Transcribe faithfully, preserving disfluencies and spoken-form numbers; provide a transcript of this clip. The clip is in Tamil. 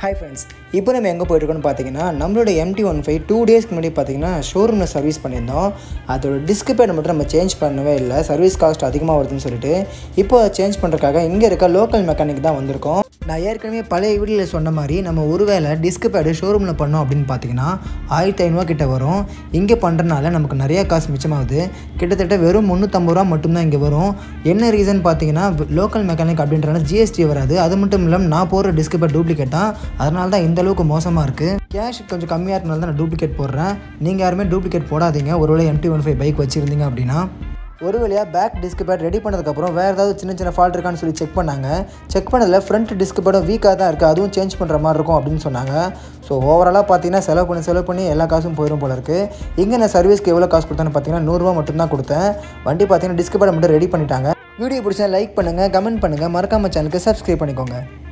Hi friends, இப்போ நம்ம எங்கே போயிட்டுருக்கோன்னு பார்த்தீங்கன்னா நம்மளோட M T fifteen டூ டேஸ்க்கு முன்னாடி பார்த்தீங்கன்னா ஷோரூமில் சர்வீஸ் பண்ணியிருந்தோம். அதோட டிஸ்க் பேட் மட்டும் நம்ம சேஞ்ச் பண்ணவே இல்லை, சர்வீஸ் காஸ்ட் அதிகமாக வருதுன்னு சொல்லிட்டு இப்போ சேஞ்ச் பண்ணுறதுக்காக இங்கே இருக்க லோக்கல் மெக்கானிக் தான் வந்திருக்கோம். நான் ஏற்கனவே பழைய வீடியோவில் சொன்ன மாதிரி நம்ம ஒருவேளை டிஸ்க் பேடு ஷோரூமில் பண்ணோம் அப்படின்னு பார்த்தீங்கன்னா ஆயிரத்தி ஐநூறுவா கிட்ட வரும். இங்கே பண்ணுறதுனால நமக்கு நிறையா காசு மிச்சமாகுது. கிட்டத்தட்ட வெறும் முந்நூற்றம்பது ரூபா மட்டும்தான் இங்கே வரும். என்ன ரீசன் பார்த்தீங்கன்னா லோக்கல் மெக்கானிக் அப்படின்றனால ஜிஎஸ்டி வராது. அது மட்டும் இல்லாமல் நான் போடுற டிஸ்க் பேட் டூப்ளிகேட் தான், அதனால தான் இந்த அளவுக்கு மோசமாக இருக்குது. கேஷ் கொஞ்சம் கம்மியாக இருக்கனால தான் நான் டூப்ளிகேட் போடுறேன். நீங்கள் யாருமே டூப்ளிகேட் போடாதீங்க. ஒருவேளை M T fifteen பைக் வச்சுருந்தீங்க அப்படின்னா. ஒரு வழியாக பேக் டிஸ்க் பேட் ரெடி பண்ணதுக்கப்புறம் வேறு ஏதாவது சின்ன சின்ன ஃபால்ட் இருக்கான்னு சொல்லி செக் பண்ணாங்க. செக் பண்ணதில் ஃப்ரண்ட் டிஸ்க் பேடும் வீக்காக தான் இருக்குது, அதுவும் சேஞ்ச் பண்ணுற மாதிரி இருக்கும் அப்படின்னு சொன்னாங்க. ஸோ ஓவராலாக பார்த்தீங்கன்னா செலவு பண்ணி செலவு பண்ணி எல்லா காசும் போயிடும் போல இருக்குது. இங்கே நான் சர்வீஸ்க்கு எவ்வளோ காசு கொடுத்தேன்னு பார்த்தீங்கன்னா நூறுரூவா மட்டும்தான் கொடுத்தேன். வண்டி பார்த்தீங்கன்னா டிஸ்க் பேடை மட்டும் ரெடி பண்ணிட்டாங்க. வீடியோ பிடிச்சா லைக் பண்ணுங்கள், கமெண்ட் பண்ணுங்கள், மறக்காமல் சேனலுக்கு சப்ஸ்கிரைப் பண்ணிக்கோங்க.